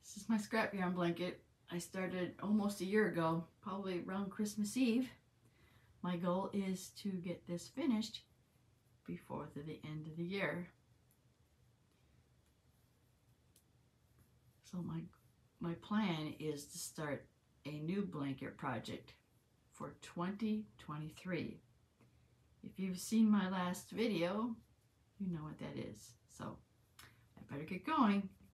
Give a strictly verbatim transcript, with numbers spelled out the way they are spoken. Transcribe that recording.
This is my scrap yarn blanket. I started almost a year ago, probably around Christmas Eve. My goal is to get this finished before the end of the year. So my my plan is to start a new blanket project for twenty twenty-three. If you've seen my last video, you know what that is. So I better get going.